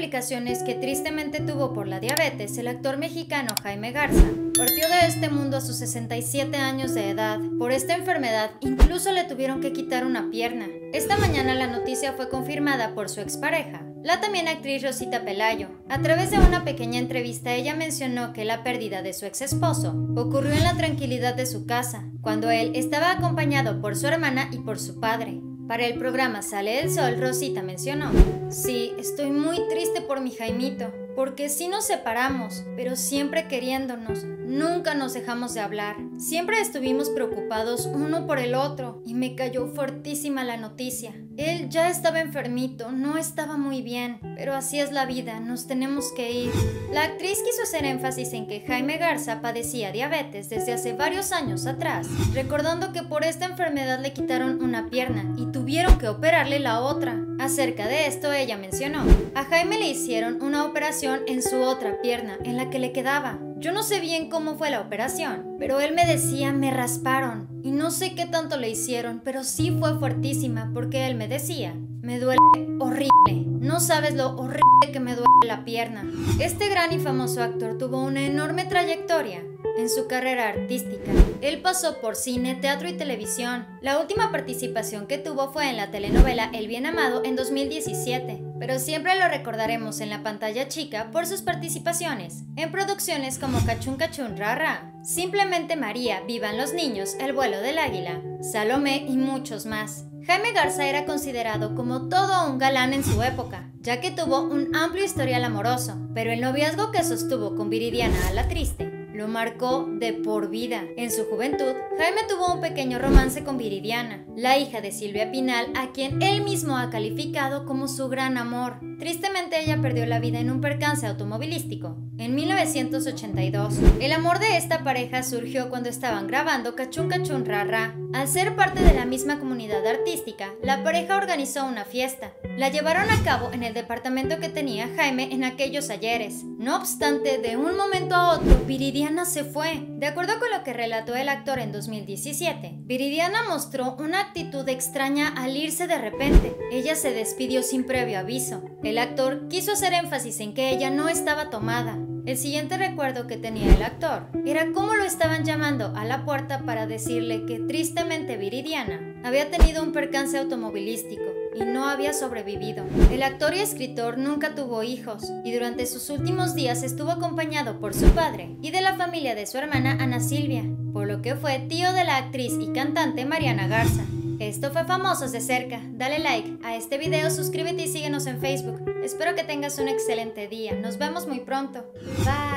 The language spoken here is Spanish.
complicaciones que tristemente tuvo por la diabetes, el actor mexicano Jaime Garza partió de este mundo a sus 67 años de edad. Por esta enfermedad, incluso le tuvieron que quitar una pierna. Esta mañana la noticia fue confirmada por su expareja, la también actriz Rosita Pelayo. A través de una pequeña entrevista, ella mencionó que la pérdida de su ex esposo ocurrió en la tranquilidad de su casa, cuando él estaba acompañado por su hermana y por su padre. Para el programa Sale el Sol, Rosita mencionó: "Sí, estoy muy triste por mi Jaimito, porque sí nos separamos, pero siempre queriéndonos. Nunca nos dejamos de hablar. Siempre estuvimos preocupados uno por el otro y me cayó fuertísima la noticia. Él ya estaba enfermito, no estaba muy bien, pero así es la vida, nos tenemos que ir". La actriz quiso hacer énfasis en que Jaime Garza padecía diabetes desde hace varios años atrás, recordando que por esta enfermedad le quitaron una pierna y tuvieron que operarle la otra. Acerca de esto, ella mencionó: "A Jaime le hicieron una operación en su otra pierna, en la que le quedaba. Yo no sé bien cómo fue la operación, pero él me decía, me rasparon, y no sé qué tanto le hicieron, pero sí fue fuertísima, porque él me decía, me duele horrible, no sabes lo horrible que me duele la pierna". Este gran y famoso actor tuvo una enorme trayectoria en su carrera artística. Él pasó por cine, teatro y televisión. La última participación que tuvo fue en la telenovela El Bien Amado en 2017, pero siempre lo recordaremos en la pantalla chica por sus participaciones en producciones como Cachún Cachún Ra Ra, Simplemente María, Vivan los Niños, El Vuelo del Águila, Salomé y muchos más. Jaime Garza era considerado como todo un galán en su época, ya que tuvo un amplio historial amoroso, pero el noviazgo que sostuvo con Viridiana Alatriste lo marcó de por vida. En su juventud, Jaime tuvo un pequeño romance con Viridiana, la hija de Silvia Pinal, a quien él mismo ha calificado como su gran amor. Tristemente, ella perdió la vida en un percance automovilístico en 1982. El amor de esta pareja surgió cuando estaban grabando Cachún Cachún Ra Ra. Al ser parte de la misma comunidad artística, la pareja organizó una fiesta. La llevaron a cabo en el departamento que tenía Jaime en aquellos ayeres. No obstante, de un momento a otro, Viridiana se fue. De acuerdo con lo que relató el actor en 2017, Viridiana mostró una actitud extraña al irse de repente. Ella se despidió sin previo aviso. El actor quiso hacer énfasis en que ella no estaba tomada. El siguiente recuerdo que tenía el actor era cómo lo estaban llamando a la puerta para decirle que tristemente Viridiana había tenido un percance automovilístico y no había sobrevivido. El actor y escritor nunca tuvo hijos y durante sus últimos días estuvo acompañado por su padre y de la familia de su hermana Ana Silvia, por lo que fue tío de la actriz y cantante Mariana Garza. Esto fue Famosos de Cerca. Dale like a este video, suscríbete y síguenos en Facebook. Espero que tengas un excelente día. Nos vemos muy pronto. Bye.